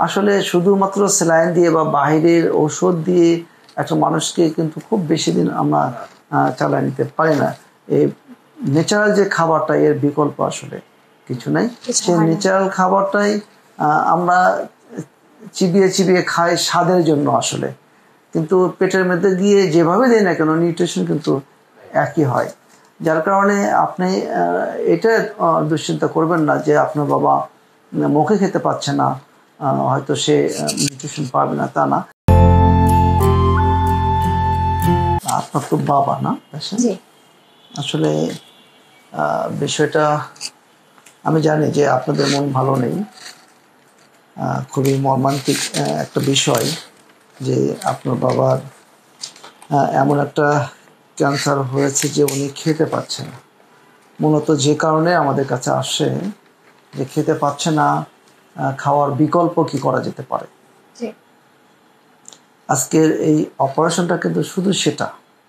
আসলে শুধুমাত্র স্যালাইন দিয়ে বা বাহিরের ঔষধ দিয়ে একটা মানুষকে কিন্তু খুব বেশি দিন আমরা চালিয়ে নিতে পারি না। এই ন্যাচারাল যে খাবারটা এর বিকল্প আসলে কিছু নাই। সেই ন্যাচারাল খাবারটাই আমরা চিবিয়ে চিবিয়ে খাই স্বাদের জন্য আসলে, কিন্তু পেটের মধ্যে গিয়ে যেভাবে দেয় না কেন নিউট্রিশন কিন্তু একই হয়। যার কারণে আপনি এটা দুশ্চিন্তা করবেন না যে আপনার বাবা মুখে খেতে পাচ্ছে না, হয়তো সে নিউট্রিশন পাবে না, তা না। আপনার তো বাবা না আসলে বিষয়টা আমি জানি যে আপনাদের মন ভালো নেই, খুবই মর্মান্তিক একটা বিষয় যে আপনার বাবার এমন একটা ক্যান্সার হয়েছে যে উনি খেতে পাচ্ছেন না। মূলত যে কারণে আমাদের কাছে আসে যে খেতে পাচ্ছে না, খাওয়ার বিকল্প কি করা যেতে পারে। আজকের এই অপারেশনটা কিন্তু শুধু সেটা।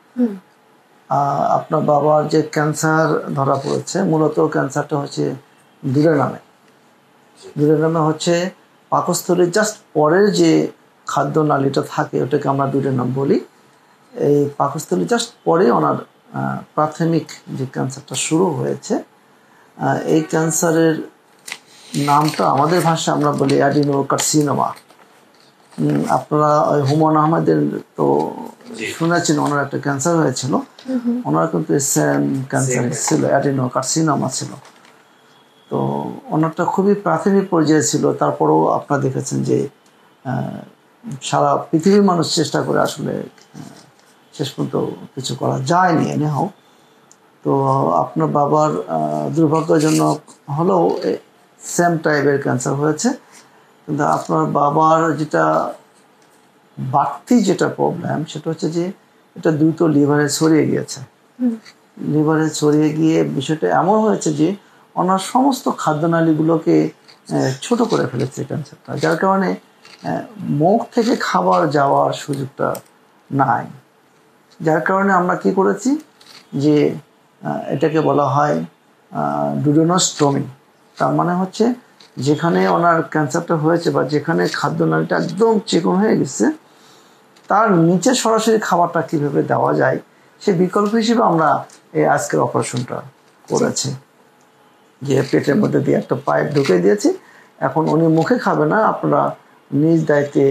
আপনার বাবার যে ক্যান্সার ধরা পড়েছে, মূলত ক্যান্সারটা হচ্ছে দুরের নামে হচ্ছে পাকস্থলীর জাস্ট পরের যে খাদ্য নালীটা থাকে ওটাকে আমরা দুরের বলি। এই পাকস্থলী জাস্ট পরে ওনার প্রাথমিক যে ক্যান্সারটা শুরু হয়েছে। এই ক্যান্সারের নামটা আমাদের ভাষায় আমরা বলি অ্যাডিনোকার্সিনোমা। আপনারা ওই হুমায়ুন আহমেদের তো শুনেছেন, ওনার একটা ক্যান্সার হয়েছিল, ওনার কিন্তু সেম ক্যান্সার ছিল, অ্যাডিনোকার্সিনোমা ছিল। তো ওনারটা খুবই প্রাথমিক পর্যায়ে ছিল, তারপরেও আপনারা দেখেছেন যে সারা পৃথিবীর মানুষ চেষ্টা করে আসলে শেষ পর্যন্ত কিছু করা যায়নি এনে হোক। তো আপনার বাবার দুর্ভাগ্যজনক হলেও সেম টাইপের ক্যান্সার হয়েছে, কিন্তু আপনার বাবার যেটা বাড়তি যেটা প্রবলেম সেটা হচ্ছে যে এটা দ্রুত লিভারে ছড়িয়ে গিয়েছে। লিভারে ছড়িয়ে গিয়ে বিষয়টা এমন হয়েছে যে ওনার সমস্ত খাদ্যনালীগুলোকে ছোট করে ফেলেছে ক্যান্সারটা, যার কারণে মুখ থেকে খাবার যাওয়ার সুযোগটা নাই। যার কারণে আমরা কি করেছি যে এটাকে বলা হয় ডুওডেনোস্টমি। তার মানে হচ্ছে যেখানে ওনার ক্যান্সারটা হয়েছে বা যেখানে খাদ্যনালীটা একদম চিকন হয়ে গেছে তার নিচে সরাসরি খাবারটা কীভাবে দেওয়া যায় সে বিকল্প হিসেবে আমরা এই আজকের অপারেশনটা করেছি। যে পেটের মধ্যে দিয়ে একটা পাইপ ঢুকে দিয়েছি, এখন উনি মুখে খাবে না, আপনারা নিজ দায়িত্বে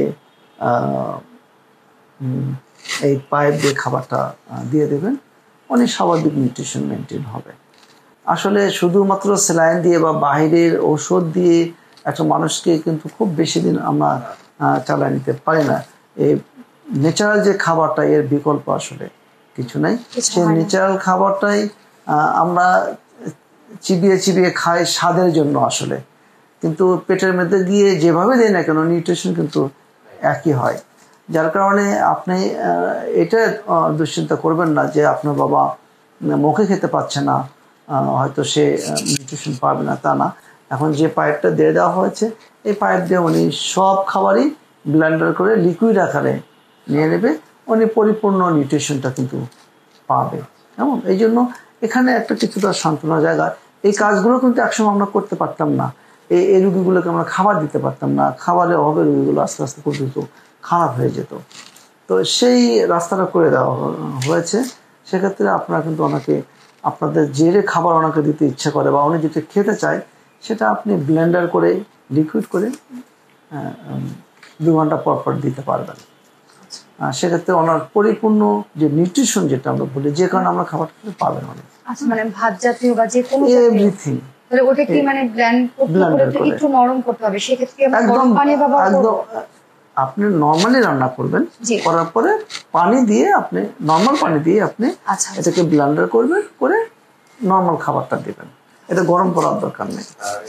এই পাইপ দিয়ে খাবারটা দিয়ে দেবেন, উনি স্বাভাবিক নিউট্রিশন মেনটেন হবে। আসলে শুধুমাত্র স্যালাইন দিয়ে বা বাহিরের ঔষধ দিয়ে একটা মানুষকে কিন্তু খুব বেশি দিন আমরা চালিয়ে নিতে পারি না। এই ন্যাচারাল যে খাবারটা এর বিকল্প আসলে কিছু নাই। সেই ন্যাচারাল খাবারটাই আমরা চিবিয়ে চিবিয়ে খাই স্বাদের জন্য আসলে, কিন্তু পেটের মধ্যে গিয়ে যেভাবে দেয় না কেন নিউট্রিশন কিন্তু একই হয়। যার কারণে আপনি এটা দুশ্চিন্তা করবেন না যে আপনার বাবা মুখে খেতে পাচ্ছে না, হয়তো সে নিউট্রিশন পাবে না, তা না। এখন যে পাইপটা দিয়ে দেওয়া হয়েছে এই পাইপ দিয়ে উনি সব খাবারই ব্লেন্ডার করে লিকুইড আকারে নিয়ে নেবে, উনি পরিপূর্ণ নিউট্রিশনটা কিন্তু পাবে। কেমন এই জন্য এখানে একটা কিছুটা সান্ত্বনা জায়গা। এই কাজগুলো কিন্তু একসময় আমরা করতে পারতাম না, এই রুগীগুলোকে আমরা খাবার দিতে পারতাম না, খাবারের অভাবে রুগীগুলো আস্তে আস্তে পর্যন্ত খারাপ হয়ে যেত। তো সেই রাস্তাটা করে দেওয়া হয়েছে। সেক্ষেত্রে আপনারা কিন্তু ওনাকে আপনাদের যে খাবার ওনাকে দিতে ইচ্ছা করে বা উনি যেটা খেতে চায় সেটা আপনি ব্লেন্ডার করে লিকুইড করে 2 ঘন্টা পর পর দিতে পারবেন। সেক্ষেত্রে ওনার পরিপূর্ণ যে নিউট্রিশন যেটা আমরা বলি, যে কারণে আমরা খাবার খেতে পাবেন অনেক। আচ্ছা, মানে ভাত জাতীয় বা যে কোনো এভরিথিং তাহলে ওটা কি মানে ব্লেন্ড করে একটু নরম করতে হবে, সেক্ষেত্রে গরম পানি ব্যবহার করব? আপনি নরমালি রান্না করবেন, করার পরে পানি দিয়ে আপনি নরমাল পানি দিয়ে আপনি এটাকে ব্লেন্ডার করবেন, করে নরমাল খাবারটা দিবেন। এটা গরম করার দরকার নেই।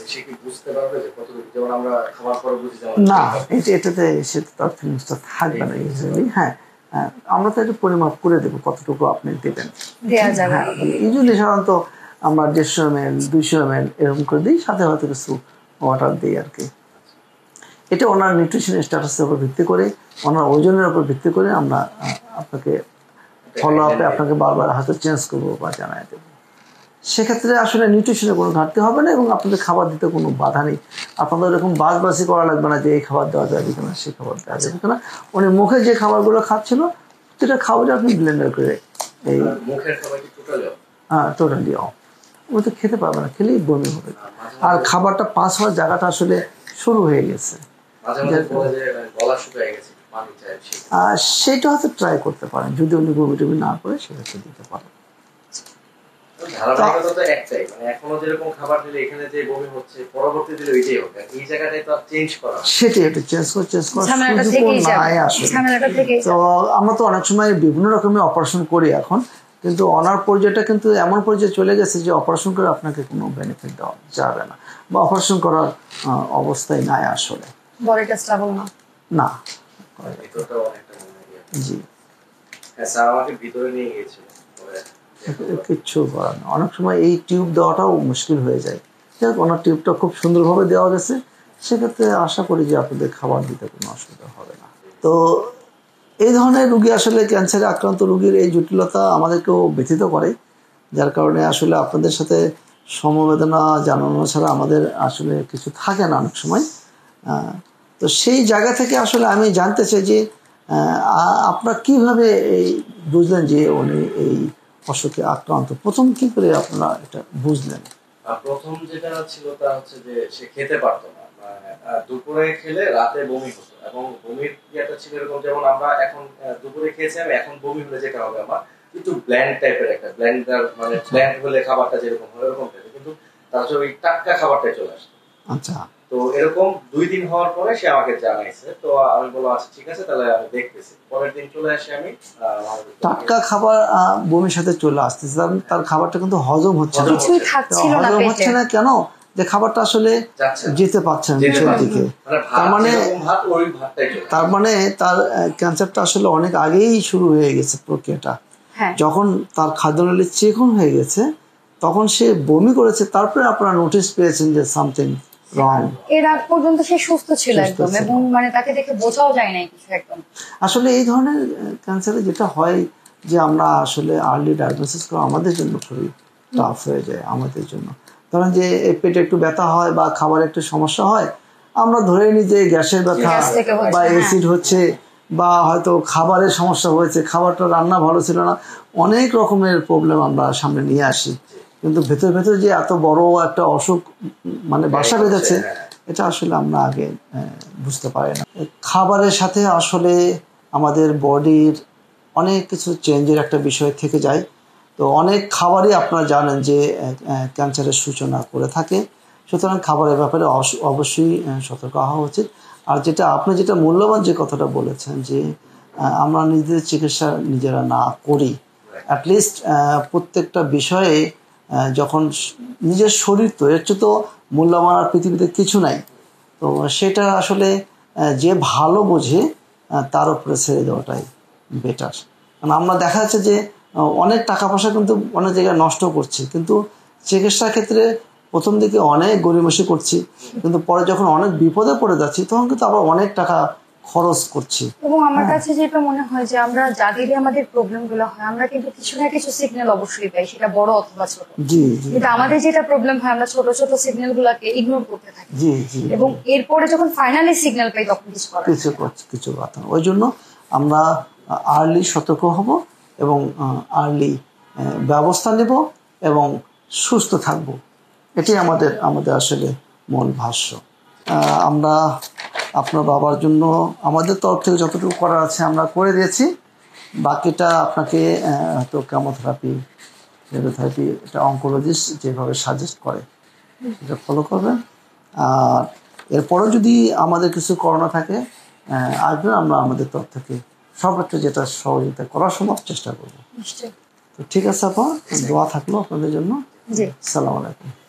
না, এটাতে সেটা থাকবে না ইউজুয়ালি। হ্যাঁ, আমরা তো এটা পরিমাপ করে দেবো কতটুকু আপনি দেবেন। ইউজুয়ালি সাধারণত আমরা 150 ml 200 ml এরকম করে দিই, সাথে হয়তো কিছু ওয়াটার দিই আর কি। এটা ওনার নিউট্রিশন স্ট্যাটাসের উপর ভিত্তি করে, ওনার ওজনের উপর ভিত্তি করে আমরা আপনাকে ফলো আপে আপনাকে বারবার হয়তো চেঞ্জ করবো বা জানাই দেবো। সেক্ষেত্রে আসলে নিউট্রিশনের কোনো ঘাটতি হবে না এবং আপনাদের খাবার দিতে কোনো বাধা নেই। আপনাদের এরকম বাছবাছি করা লাগবে না যে এই খাবার দেওয়া যাবে কিনা সেই খাবার দেওয়া যাবে কিনা। উনি মুখে যে খাবারগুলো খাচ্ছিল প্রতিটা খাবারে আপনি ব্লেন্ডার করে এই হ্যাঁ টোটালি অফ, ও তো খেতে পারবে না, খেলেই বমি হবে। আর খাবারটা পাস হওয়ার জায়গাটা আসলে শুরু হয়ে গেছে, সেটা হয়তো ট্রাই করতে পারেন, যদি উনি বমি টমি না করে সেক্ষেত্রে দিতে পারেন। সেটাই একটু চেঞ্জ করে তো আমরা তো অনেক সময় বিভিন্ন রকমের অপারেশন করি এখন, কিন্তু অনার পর্যায়টা কিন্তু এমন পর্যায়ে চলে গেছে যে অপারেশন করে আপনাকে কোনো বেনিফিট দেওয়া যাবে না বা অপারেশন করার অবস্থায় নাই আসলে। না জি কিচ্ছু করার না, অনেক সময় এই টিউব দেওয়াটাও মুশকিল হয়ে যায়। যাক ওনার টিউবটা খুব সুন্দরভাবে দেওয়া গেছে, সেক্ষেত্রে আশা করি যে আপনাদের খাবার দিতে কোনো অসুবিধা হবে না। তো এই ধরনের রুগী আসলে ক্যান্সারে আক্রান্ত রুগীর এই জটিলতা আমাদেরকেও ব্যথিত করে, যার কারণে আসলে আপনাদের সাথে সমবেদনা জানানো ছাড়া আমাদের আসলে কিছু থাকে না অনেক সময়। তো সেই জায়গা থেকে আসলে আমি জানতে চাই যে আপনারা কিভাবে এই বুঝলেন যে উনি এই অসুখে আক্রান্ত, প্রথম কি করে আপনারা এটা বুঝলেন? প্রথম যেটা ছিল তা হচ্ছে যে সে খেতে পারতো না, দুপুরে খেলে রাতে বমি হতো এবং বমির ইয়েটা ছিল এরকম, যেমন আমরা এখন দুপুরে খেয়েছি আমি, এখন বমি হলে যেটা হবে আমার একটু ব্ল্যান্ড টাইপের, একটা ব্ল্যান্ডার মানে ব্ল্যান্ড হলে খাবারটা যেরকম হয় এরকম টাইপের, কিন্তু তারপরে ওই টাটকা খাবারটাই চলে আসতো। আচ্ছা, তো এরকম 2 দিন হওয়ার পরে সে আমাকে জানাইছে, তো আমি বললাম আচ্ছা ঠিক আছে তাহলে আমি দেখতেছি। পরের দিন চলে আসি আমি, টাটকা খাবার বমির সাথে চলে আসতেছে, তার খাবারটা কিন্তু হজম হচ্ছে না, হজম হচ্ছে না কেন? যে খাবারটা আসলে যেতে পারছে না নিচের দিকে, তার মানে তার ক্যান্সারটা আসলে অনেক আগেই শুরু হয়ে গেছে প্রক্রিয়াটা। যখন তার খাদ্যনালী চিকন হয়ে গেছে তখন সে বমি করেছে, তারপরে আপনারা নোটিস পেয়েছেন যে সামথিং রং। এর আগ পর্যন্ত সে সুস্থ ছিল একদম, এবং মানে তাকে দেখে বোঝাও যায় না কিছু একদম। আসলে এই ধরনের ক্যান্সারে যেটা হয় যে আমরা আসলে আর্লি ডায়াগনোসিস করা আমাদের জন্য খুবই টাফ হয়ে যায় আমাদের জন্য। ধরেন যে পেটে একটু ব্যথা হয় বা খাবারে একটু সমস্যা হয়, আমরা ধরে নিই যে গ্যাসের ব্যথা বা অ্যাসিড হচ্ছে বা হয়তো খাবারের সমস্যা হয়েছে, খাবারটা রান্না ভালো ছিল না, অনেক রকমের প্রবলেম আমরা সামনে নিয়ে আসি। কিন্তু ভেতর ভেতর যে এত বড় একটা অসুখ মানে বাসা বেঁধেছে, এটা আসলে আমরা আগে বুঝতে পারি না। খাবারের সাথে আসলে আমাদের বডির অনেক কিছু চেঞ্জের একটা বিষয় থেকে যায়। তো অনেক খাবারই আপনারা জানেন যে ক্যান্সারের সূচনা করে থাকে, সুতরাং খাবারের ব্যাপারে অবশ্যই সতর্ক হওয়া উচিত। আর যেটা আপনি যেটা মূল্যবান যে কথাটা বলেছেন যে আমরা নিজেদের চিকিৎসা নিজেরা না করি, অ্যাটলিস্ট প্রত্যেকটা বিষয়ে যখন নিজের শরীর তো এর চেয়ে তো মূল্যবান আর পৃথিবীতে কিছু নাই, তো সেটা আসলে যে ভালো বোঝে তার উপরে ছেড়ে দেওয়াটাই বেটার। কারণ আমরা দেখা যাচ্ছে যে অনেক টাকা পয়সা কিন্তু অনেক জায়গায় নষ্ট করছি, কিন্তু চিকিৎসার ক্ষেত্রে প্রথম দিকে অনেক গড়িমসি করছি, কিন্তু পরে যখন অনেক বিপদে পড়ে যাচ্ছি তখন কিন্তু আবার অনেক টাকা খরচ করছি। এবং আমার কাছে যেটা মনে হয় যে আমরা যাদেরই আমাদের প্রবলেম গুলো হয় আমরা কিন্তু কিছু না কিছু সিগন্যাল অবশ্যই পাই, সেটা বড় অথবা ছোট। কিন্তু আমাদের যেটা প্রবলেম হয় আমরা ছোট ছোট সিগন্যাল গুলাকে ইগনোর করতে থাকি, এবং এরপরে যখন ফাইনালি সিগন্যাল পাই তখন কিছু কথা। ওই জন্য আমরা আর্লি সতর্ক হব এবং আর্লি ব্যবস্থা নেব এবং সুস্থ থাকব, এটাই আমাদের আসলে মূল ভাষ্য। আমরা আপনার বাবার জন্য আমাদের তরফ থেকে যতটুকু করার আছে আমরা করে দিয়েছি, বাকিটা আপনাকে হয়তো কেমোথেরাপি, রেডিওথেরাপি, এটা অনকোলজিস্ট যেভাবে সাজেস্ট করে সেটা ফলো করবেন। আর এরপরেও যদি আমাদের কিছু করোনা থাকে আসবেন, আমরা আমাদের তরফ থেকে সর্বোচ্চ যেটা সহযোগিতা করার সম্ভব চেষ্টা করবো। তো ঠিক আছে আপা, দোয়া থাকলো আপনাদের জন্য। জি, আসসালামু আলাইকুম।